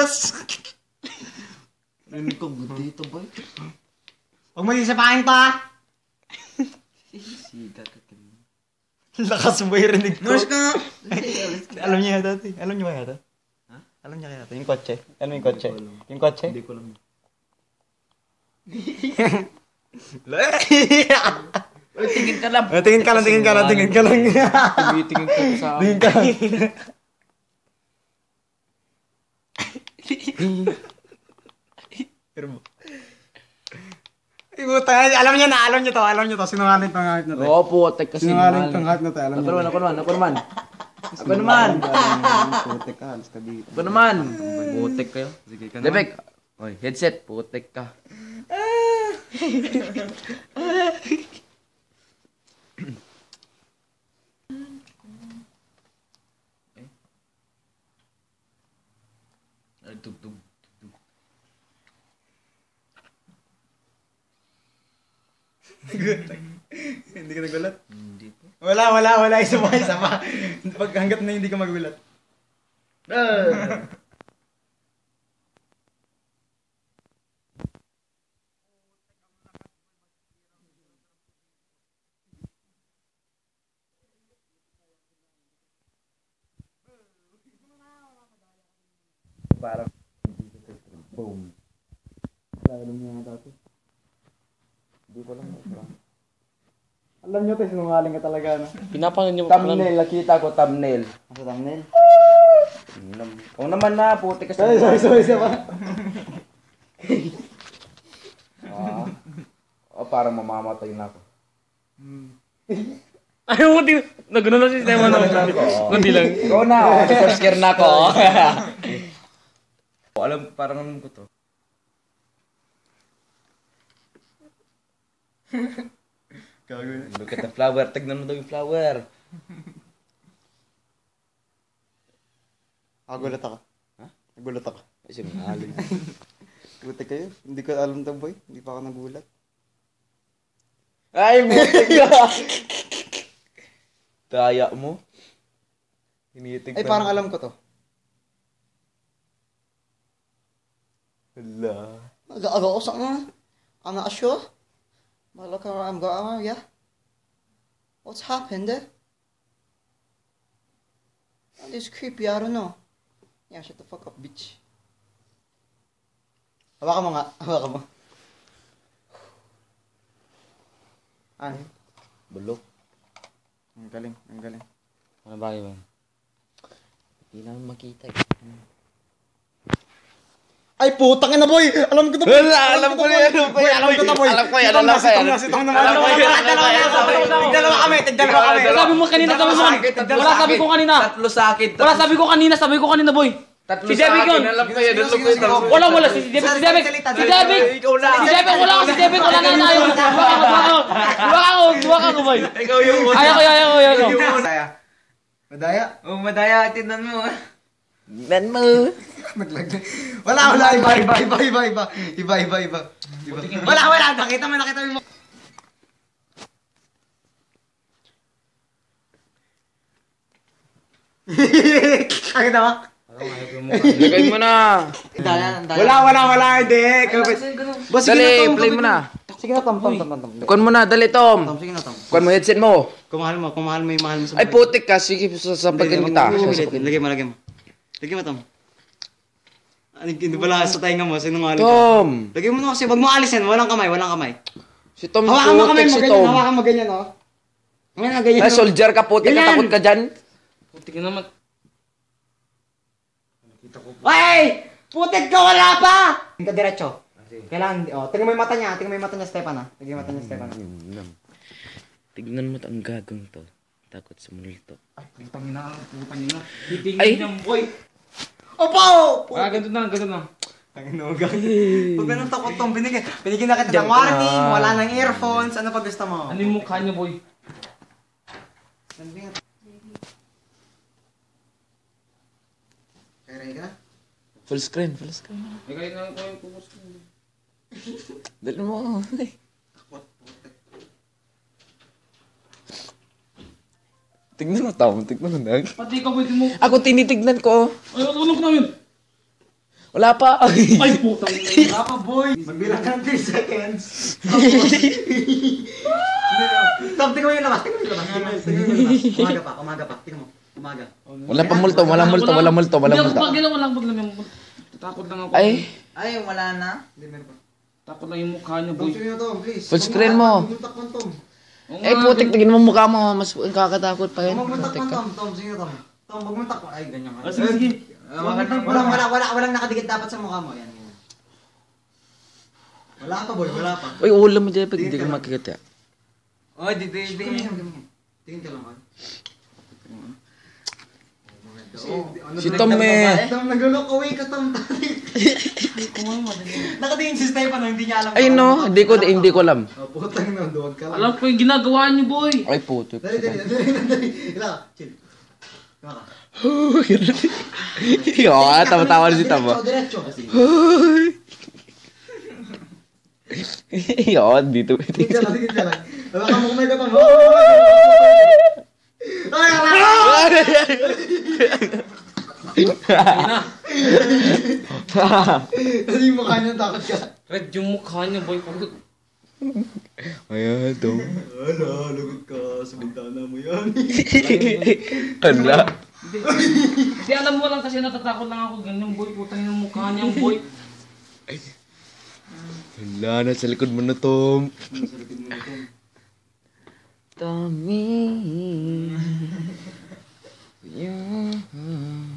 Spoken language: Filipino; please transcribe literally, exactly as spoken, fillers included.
Diyos! Rinig ko, good dito, boy. Huwag mo isapahin pa! Siga ka ka. Lakas mo yung rinig ko. Mars ka! Alam niya yata ito. Alam niyo ba yata? Ha? Alam niya kaya ito. Yung kotse. Ano yung kotse? Yung kotse? Hindi ko alam. Uy, tingin ka lang. Tingin ka lang, tingin ka lang, tingin ka lang. Tingin ka sa akin. Tingin ka lang. Pero mo. Alam niya na, alam niya to, alam niya to. Sinungaling tong hype na to. Oo po, tek kasi. Sinungaling tong hype na to, alam Ako niya. naman, ako naman, ako naman. Ako naman. Putek ka, halos tabi. Ako naman. Putek kayo. Sige ka na. Lebek. Oy, headset, putek ka. Ay, tug tug. Hindi ka nagulat? Hindi po. Wala, wala, wala. Isa pa, isa pa. Pag hanggat na hindi ka magulat. Ah. Parang boom. Alam niyo nga dati. Hindi ko lang alam. Alam nyo to, sinungaling ka talaga, no? Pinapangan niyo Thumbnail, nakita ko thumbnail. Ano sa thumbnail? Kung naman na, puti kasi. Sorry, sorry, sorry, isa pa. Ah. Oh, parang mamamatay na ako. Ayaw mo, di... Nagano na si sistema na. Kundi lang. Ikaw na, oh. Scare na ako. Alam, parang alam ko to. Gagawin. Look at the flower. Tignan mo daw yung flower. Nagulat ako. Ha? Nagulat ako. Kasi mahalin. Buti kayo. Hindi ko alam to, boy. Hindi pa ako nagulat. Ay, buti ka. Daya mo. Hinitig Ay, parang alam ko to. Hala. Aga-aga ko sa nga. I'm not sure. But look where I'm going, yeah. What's happened there? Oh, this is creepy, I don't know. Yeah, shut the fuck up, bitch. Hawakan mo nga. Hawakan mo. Ay. Bulok. Ang galing, ang galing. Ano ba yun? Hindi naman makita. Ay, putang ina, boy! Alam ko to, boy! Alam ko na yan, boy! Boy, alam ko to, boy! Alam ko yan, Itong alam nas, ko yan. itong nas, itong naman. Alam ko yan, alam ko yan. Tigdalawa kami, tigdalawa kami. Sabi mo kanina, sabi mo. Wala sabi ko kanina. Tatlo sa akin. Wala sabi ko kanina, sabi ko kanina, boy. Tatlo Si sa David akin. yun. Alam ko yan, alam ko yan. Wala, wala. Si David, si David. Si David. Ikaw na. Si David, wala ako. Si David, wala na tayo. Duwak ako, duwak ako. Duwak ako, duwak ako, boy. Ikaw yung una. Ayaw ko, ayaw ko, ayaw ko. Madaya. Madaya? Oh, madaya. Tinan mo. Tinan mo. Naglag na. Wala, wala. Iba, iba, iba, iba, iba. Iba, iba, iba. Iba. Wala, wala. Nakita mo, nakita mo. Nakita mo? Lagay mo na. Wala, wala, wala. Hindi. Boss, sige Dali, na, Tom. play mo na. Sige na, Tom, Tom, Tom, Tom. Kuhan mo na, dali, Tom. Tom, sige na, Tom. Kuhan mo headset mo. Kung mahal mo, kung mahal mo yung mahal mo sa Ay, putik ka. Sige, sasapakin kita. Lagay mo, lagay mo. Lagay mo, Tom. Ano, hindi pala sa tainga mo, sinungaling ka. Tom. Lagay mo na kasi, wag mo alisin, walang kamay, walang kamay. Si Tom, Hawakan mo kamay putik mo, si ganyan, Tom. hawakan mo ganyan, oh. Ngayon na, ganyan. Ay, soldier ka, putik ka. Ganyan. Takot ka dyan. Putik naman. Ay! Putik ka, wala pa! Hindi ka diretso. Kailangan, oh, tingnan mo yung mata niya, tingnan mo yung mata niya, Stefan, ah. Tingnan mo yung mata niya, Stefan. Tignan mo ang gagong to. Takot sa multo. Ay, putang ina, putang ina. Ay! boy. Opo! Ah, ganito na, ganito na. Tangin na, gag. Huwag ka nang takot tong binigyan. Binigyan na kita ng warning, wala nang earphones, ano pa gusto mo? Ano yung mukha niya, boy? Kaya ka? Full screen, full screen. Eh, kahit na ko yung pupus ko. Dali mo. Tignan mo, Tom. Tignan mo, Nag. Pati ikaw, boy, mo. Ako tinitignan ko. Ay, tulog ko namin. Wala pa. Ay, putang ina. Wala pa, boy. Magbilang ka ng three seconds. Tom, tingnan mo yung labas. Tingnan mo yung labas. Tingnan mo yung labas. Umaga pa, umaga pa. Tingnan mo. Umaga. Wala pa multo, wala multo, wala multo, wala Hindi multo. ako pag ginawa lang pag lang. Takot lang ako. Ay, Ay, wala na. Hindi, meron pa. Takot lang yung mukha niya, Tom, boy. tingnan mo, Tom, please. Full screen mo. Magmuntak man, Tom. Oo eh nga, putik, tignan mo mukha mo. Mas kakatakot pa yun. Magmuntak Putik man, ka. Tom. Tom, sige, Tom. Tom, magmuntak mo. Ay, ganyan ka. Ah, sige, sige. Walang, wala, wala, walang nakadikit dapat sa mukha mo. Yan, yan. Wala pa, boy. Wala pa. Uy, ulam mo dyan pag hindi ka makikita. Oh, di, di, di. Tingin ka lang, man. Si Tom eh. Tom, nag-look away ka, Tom. Nakatingin si Stefano, hindi niya alam. Ay no, hindi ko, hindi ko alam. Oh, putang na, duwag ka lang. Alam ko yung ginagawa niyo, boy. Ay putik. Dali, dali, dali, dali. Ila ka, chill. Ila ka. Yo, tawa-tawa na si Tom. Diretso, diretso. Yo, dito. Tingin ka lang, tingin ka lang. Wala ka mo kumay ka, Tom. Ay, ala! Kasi yung mukha niya, takot ka. Red yung mukha niya, boy. Ayan, Tom. Ala, lagot ka. Sa bintana mo yan. Hala. Hindi, alam mo lang kasi natatakot lang ako. Ganyan, boy. Putang yung mukha niya, boy. Hala, nasa likod mo na, Tom. Sa likod mo na, Tom. Tommy. Yeah.